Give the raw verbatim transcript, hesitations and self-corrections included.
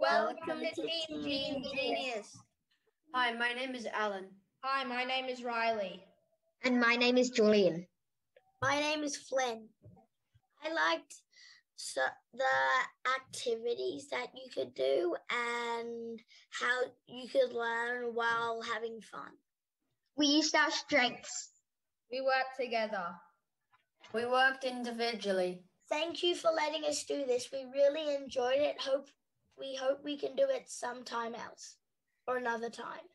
Welcome to Team Gene Genius. Hi, my name is Alan. Hi, my name is Riley. And my name is Julian. My name is Flynn. I liked so the activities that you could do and how you could learn while having fun. We used our strengths. We worked together. We worked individually. Thank you for letting us do this. We really enjoyed it. Hope we hope we can do it sometime else or another time.